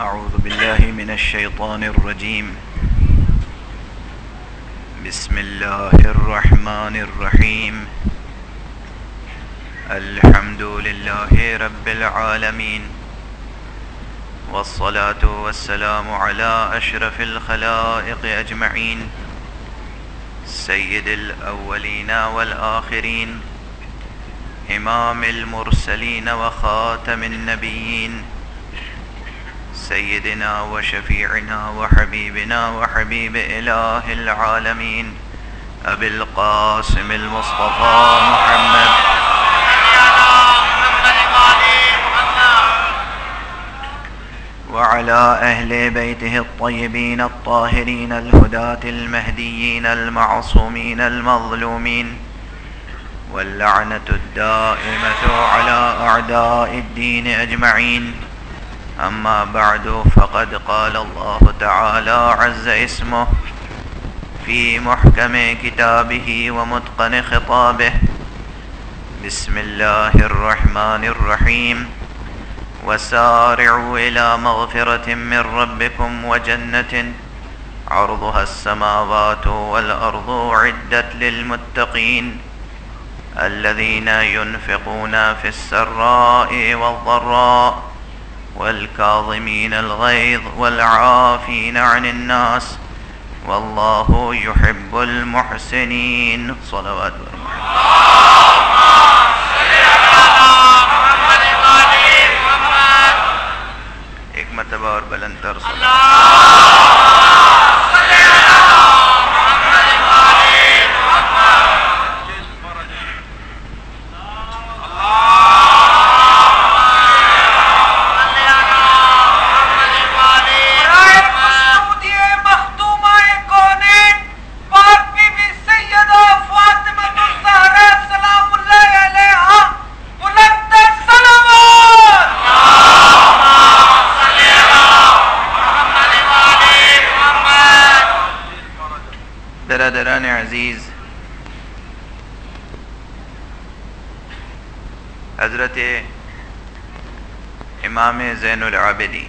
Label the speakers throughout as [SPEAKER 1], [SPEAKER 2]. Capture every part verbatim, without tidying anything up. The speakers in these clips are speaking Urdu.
[SPEAKER 1] أعوذ بالله من الشيطان الرجيم. بسم الله الرحمن الرحيم. الحمد لله رب العالمين، والصلاة والسلام على أشرف الخلائق أجمعين، سيد الأولين والآخرين، إمام المرسلين وخاتم النبيين، سيدنا وشفيعنا وحبيبنا وحبيب إله العالمين أبي القاسم المصطفى محمد وعلى أهل بيته الطيبين الطاهرين الهداة المهديين المعصومين المظلومين، واللعنة الدائمة على أعداء الدين أجمعين. أما بعد، فقد قال الله تعالى عز اسمه في محكم كتابه ومتقن خطابه: بسم الله الرحمن الرحيم. وسارعوا إلى مغفرة من ربكم وجنة عرضها السماوات والأرض أعدت للمتقين الذين ينفقون في السراء والضراء والكاظمين الغيظ والعافين عن الناس والله يحب المحسنين. صلوات ایک مرتبہ اور بلند تر برادران عزیز، حضرت امام زین العابدین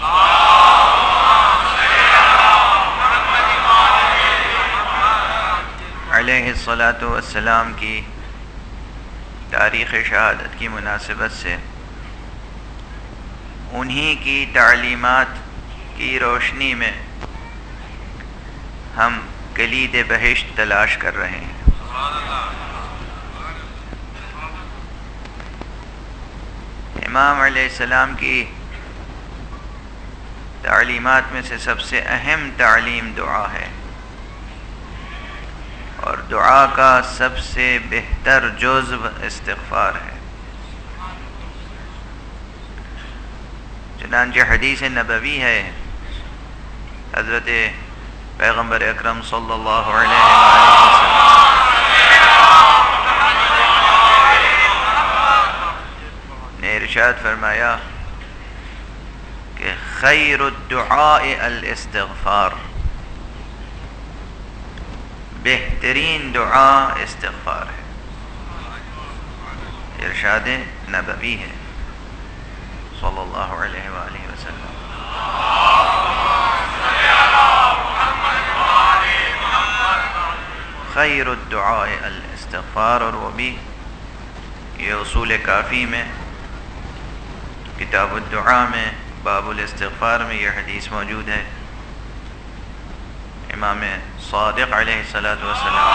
[SPEAKER 1] علیہ الصلاۃ والسلام کی تاریخ شہادت کی مناسبت سے انہی کی تعلیمات کی روشنی میں ہم کلید بہشت تلاش کر رہے ہیں. امام علیہ السلام کی تعلیمات میں سے سب سے اہم تعلیم دعا ہے، اور دعا کا سب سے بہتر جزو استغفار ہے. چنانچہ حدیث نبوی ہے، حضرت پیغمبر اکرم صلی اللہ علیہ وسلم نے ارشاد فرمایا کہ خیر الدعاء الاستغفار، بہترین دعا استغفار ہے. ارشاد نبوی ہے صلی اللہ علیہ وآلہ وسلم. خیر الدعاء الاستغفار، اور وہ بھی یہ اصول کافی میں کتاب الدعاء میں باب الاستغفار میں یہ حدیث موجود ہے. امام صادق علیہ الصلاۃ والسلام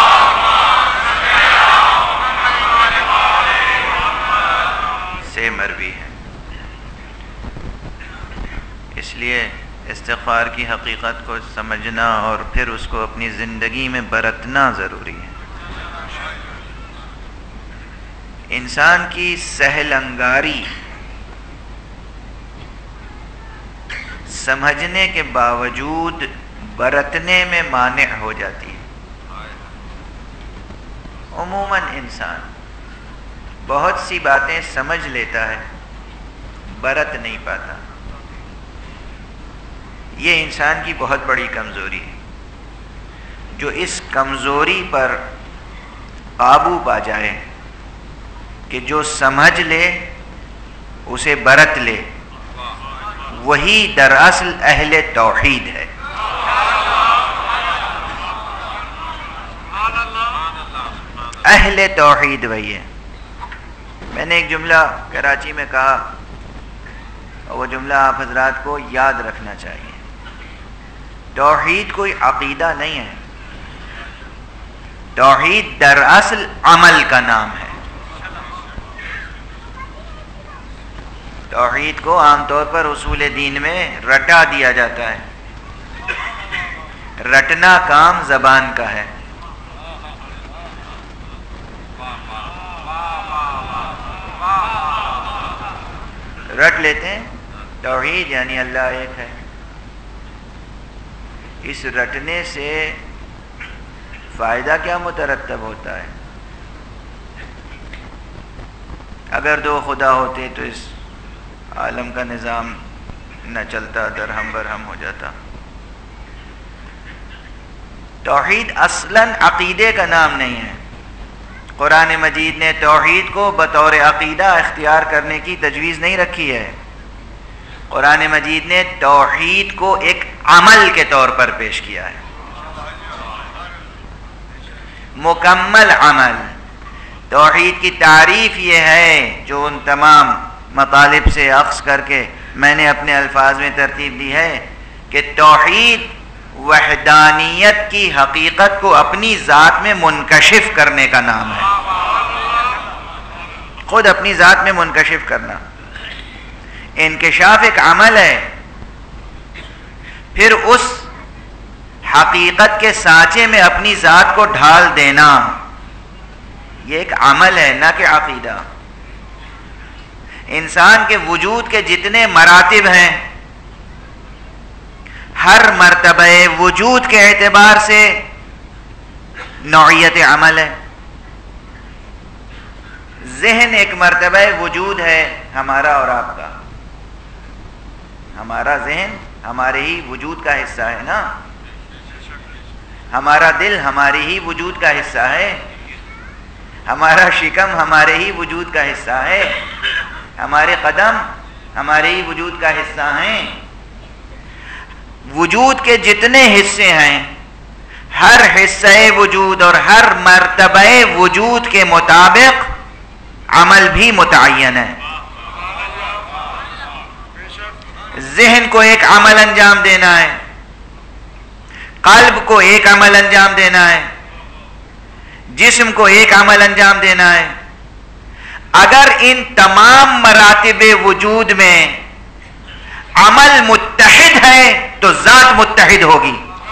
[SPEAKER 1] سے مروی ہے. اس لیے استغفار کی حقیقت کو سمجھنا اور پھر اس کو اپنی زندگی میں برتنا ضروری ہے. انسان کی سہل انگاری سمجھنے کے باوجود برتنے میں مانع ہو جاتی ہے. عموماً انسان بہت سی باتیں سمجھ لیتا ہے، برت نہیں پاتا. یہ انسان کی بہت بڑی کمزوری ہے. جو اس کمزوری پر قابو پا جائے کہ جو سمجھ لے اسے برت لے، وہی دراصل اہل توحید ہے۔ اہل توحید وہی ہے۔ میں نے ایک جملہ کراچی میں کہا، اور وہ جملہ آپ حضرات کو یاد رکھنا چاہیے۔ توحید کوئی عقیدہ نہیں ہے، توحید دراصل عمل کا نام ہے۔ توحید کو عام طور پر اصول دین میں رٹا دیا جاتا ہے، رٹنا کام زبان کا ہے۔ رٹ لیتے ہیں توحید یعنی اللہ ایک ہے۔ اس رٹنے سے فائدہ کیا مترتب ہوتا ہے؟ اگر دو خدا ہوتے تو اس عالم کا نظام نہ چلتا، درہم برہم ہو جاتا۔ توحید اصلاً عقیدے کا نام نہیں ہے۔ قرآن مجید نے توحید کو بطور عقیدہ اختیار کرنے کی تجویز نہیں رکھی ہے۔ قرآن مجید نے توحید کو ایک عمل کے طور پر پیش کیا ہے، مکمل عمل۔ توحید کی تعریف یہ ہے جو ان تمام مطالب سے اخذ کر کے میں نے اپنے الفاظ میں ترتیب دی ہے کہ توحید وحدانیت کی حقیقت کو اپنی ذات میں منکشف کرنے کا نام ہے۔ خود اپنی ذات میں منکشف کرنا، انکشاف ایک عمل ہے۔ پھر اس حقیقت کے سانچے میں اپنی ذات کو ڈھال دینا، یہ ایک عمل ہے، نہ کہ عقیدہ۔ انسان کے وجود کے جتنے مراتب ہیں، ہر مرتبہ وجود کے اعتبار سے نوعیت عمل ہے۔ ذہن ایک مرتبہ وجود ہے ہمارا اور آپ کا۔ ہمارا ذہن ہمارے ہی وجود کا حصہ ہے نا، ہمارا دل ہماری ہی وجود کا حصہ ہے، ہمارا شکم ہمارے ہی وجود کا حصہ ہے، ہمارے قدم ہمارے ہی وجود کا حصہ ہیں۔ وجود کے جتنے حصے ہیں، ہر حصہ وجود اور ہر مرتبہ وجود کے مطابق عمل بھی متعین ہے۔ ذہن کو ایک عمل انجام دینا ہے، قلب کو ایک عمل انجام دینا ہے، جسم کو ایک عمل انجام دینا ہے۔ اگر ان تمام مراتب وجود میں عمل متحد ہے تو ذات متحد ہوگی۔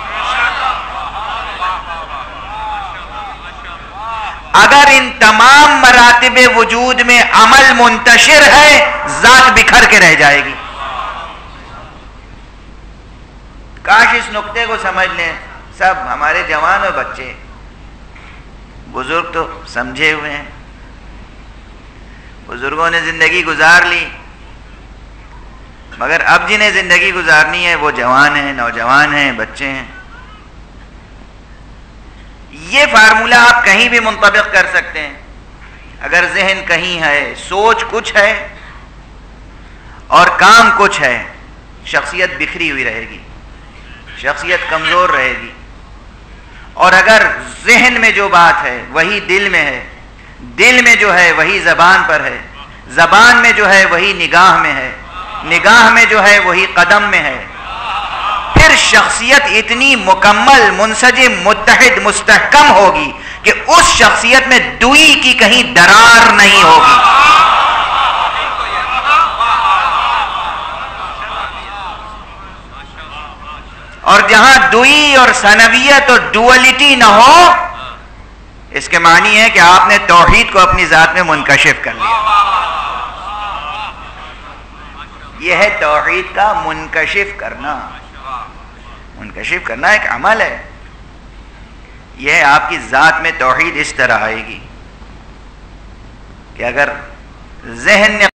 [SPEAKER 1] اگر ان تمام مراتب وجود میں عمل منتشر ہے، ذات بکھر کے رہ جائے گی۔ کاش اس نقطے کو سمجھ لیں سب، ہمارے جوان اور بچے، بزرگ تو سمجھے ہوئے ہیں، بزرگوں نے زندگی گزار لی، مگر اب جنہیں زندگی گزارنی ہے وہ جوان ہیں، نوجوان ہیں، بچے ہیں۔ یہ فارمولہ آپ کہیں بھی منطبق کر سکتے ہیں۔ اگر ذہن کہیں ہے، سوچ کچھ ہے اور کام کچھ ہے، شخصیت بکھری ہوئی رہے گی، شخصیت کمزور رہے گی۔ اور اگر ذہن میں جو بات ہے وہی دل میں ہے، دل میں جو ہے وہی زبان پر ہے، زبان میں جو ہے وہی نگاہ میں ہے، نگاہ میں جو ہے وہی قدم میں ہے، پھر شخصیت اتنی مکمل، منسجم، متحد، مستحکم ہوگی کہ اس شخصیت میں دوئی کی کہیں درار نہیں ہوگی۔ اور جہاں دوئی اور ثنویت اور ڈوئلٹی نہ ہو، اس کے معنی ہے کہ آپ نے توحید کو اپنی ذات میں منکشف کر لیا۔ یہ ہے توحید کا منکشف کرنا۔ منکشف کرنا ایک عمل ہے۔ یہ ہے آپ کی ذات میں توحید اس طرح آئے گی کہ اگر ذہن نے